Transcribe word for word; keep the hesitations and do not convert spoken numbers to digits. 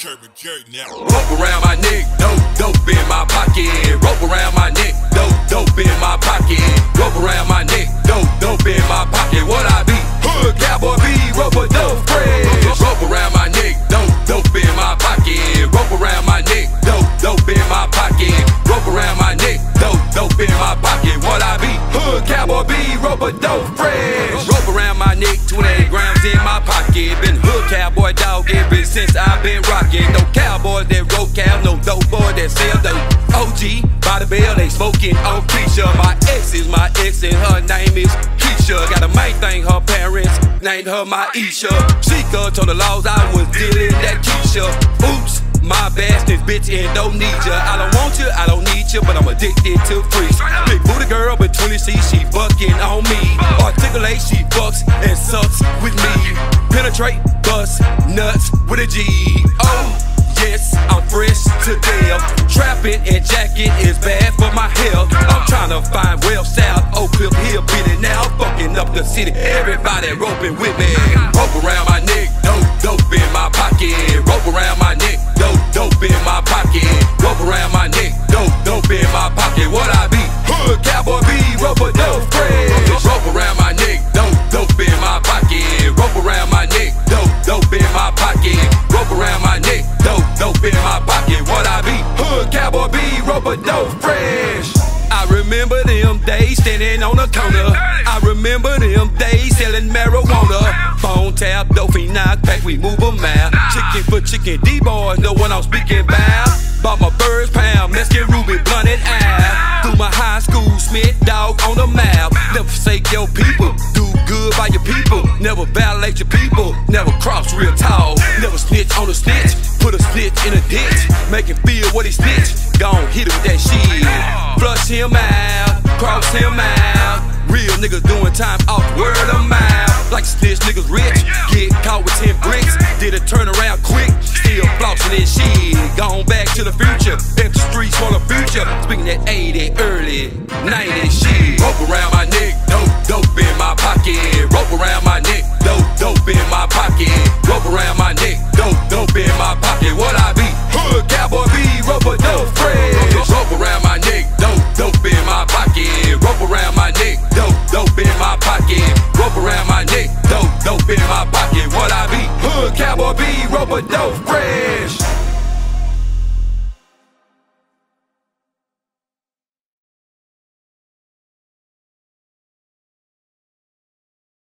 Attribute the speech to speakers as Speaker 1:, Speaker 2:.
Speaker 1: Turban Jerry now.
Speaker 2: Rope around my neck, dope, dope in my pocket. Rope around my neck, dope, dope in my pocket. Rope around my neck, dope, dope in my pocket. What I be? Hood cowboy B, rope a dope fresh. Rope around my neck, dope, dope in my pocket. Rope around my neck, dope, dope in my pocket. Rope around my neck, dope, dope in my pocket. What I be? Hood cowboy B, rope a dope fresh. Rope around my neck, twenty-eight grams in my pocket. Been hood cowboy dog ever since I've been rocking. No cowboys that rope cow, no dope boy that sell dope. O G, by the bell, they smoking on Keisha. My ex is my ex and her name is Keisha. Got a main thing, her parents named her Maisha. Sheikah told the laws I was dealing that Keisha. Oops, my bad, this bitch and don't need ya. I don't want you, I don't need you, but I'm addicted to freaks. Big booty girl with twenty C's, she fucking on me. Articulate, she fucks and sucks with me. Penetrate, bust, nuts with a G. Oh, yes, I'm fresh to death. Trapping and jacking is bad for my health. I'm trying to find well south, Oak Cliff Hill, beat it now. Fucking up the city, everybody roping with me. Rope around my neck, dope, dope in my pocket. Rope around my neck, dope, dope in my pocket. Rope around my neck, dope, dope in my pocket. What I be? Hood cowboy B, rope a dope fresh. Rope around my neck, dope, dope in my pocket. Rope around my neck, dope, dope in my pocket. Rope around my neck, dope, dope in my pocket. What I be? Hood cowboy B, rope a dope fresh. I remember them days standing on the corner. I remember them days selling marijuana. Phone tap, dopey knock back, we move a mile. Chicken for chicken, D-boys know what I'm speaking about. Bought my first pound, Mexican Ruby, blunted out. Through my high school, Smith dog on the map. Never forsake your people, do good by your people. Never violate your people, never cross real tall. Never snitch on a snitch, put a snitch in a ditch. Make him feel what he snitch, gon' hit him with that shit. Flush him out, cross him out. Real niggas doing time off word of mouth. Like snitch niggas rich, get caught with ten bricks. Did a turnaround quick, still flossing this shit. Gone back to the future, left the streets for the future. Speaking that eighty, early ninety.